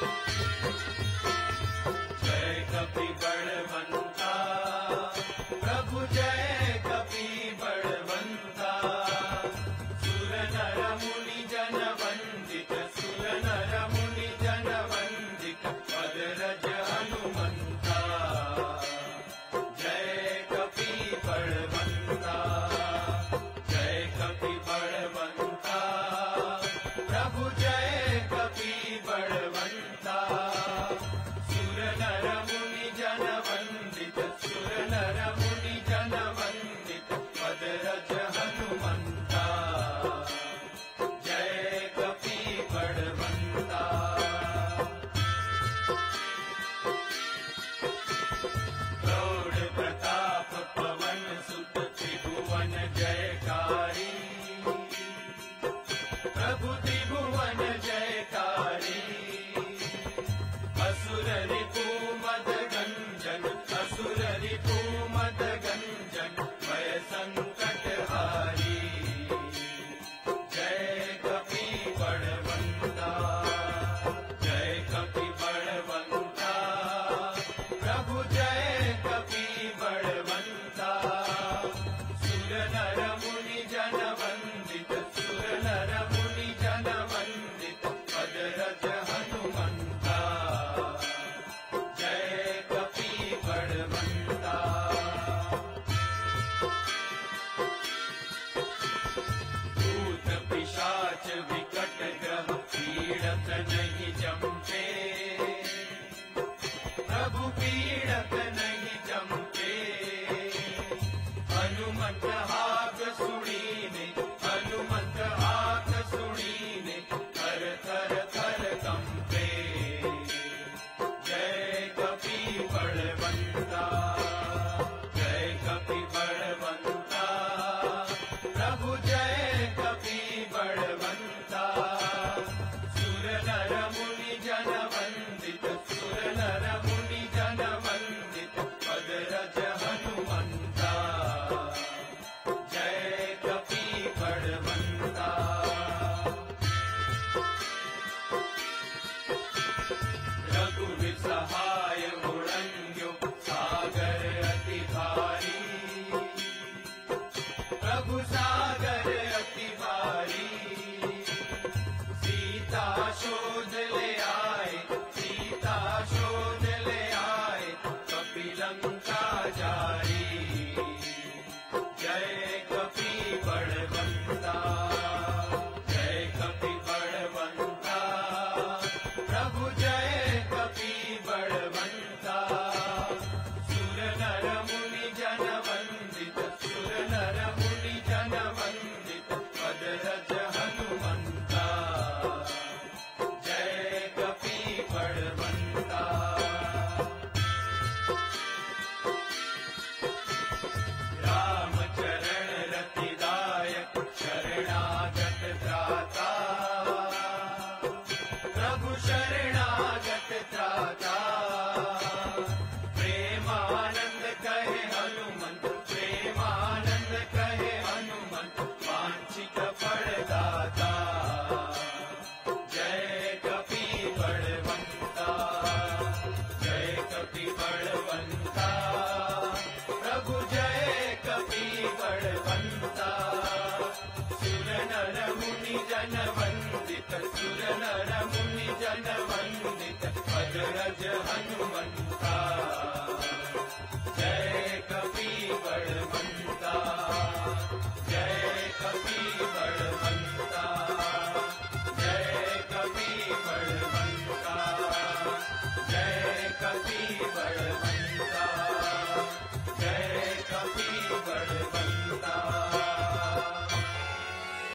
जय कपि बलवंता प्रभु जय कपि बलवंता सुर नर मुनि जन वंदित सुर नर मुनि जन वंदित पद रज हनुमंता जय कपि बलवंता जय कपि बलवंता प्रभु जय कपि बलवंता सुर नर मुनि जन वंदित सुर नर मुनि जन वंदित पद रज हनुमंता जय कपि बलवंता प्रौढ़ प्रताप पवन सुत त्रिभुवन जयकारी प्रभु त्रिभुवन जयकारी असुर रिपु मद गंजन असुर रिपु मद गंजन भय संकट हारी जय कपि बलवंता जय कपि बलवंता प्रभु जय कपि बलवंता सुर नर मुनि जन वंदित सुर नर मुनि जन वंदित पद रज हनुमंता जय कपि बलवंता भूत पिशाच विकट ग्रह पीड़त नहीं जमते प्रभु पीड़त नहीं जमते हनुमंत हाक सुनीने हनुमंत हाक सुनीने थर थर थर कंपे जय कपि बलवंता जय कपि बलवंता प्रभु जय कपि बलवंता सुर नर मुनि जन वंदित सुर नर मुनि जन वंदित पद रज हनुमंता जय कपि बलवंता रघुवीर सहाय मुड़ंग्यो सागर अति भारी प्रभु सागर अति भारी सीता शोध ले आए सीता शोध ले आए कपि लंका जारी जय कपि बलवंता जय कपि बलवंता प्रभु जय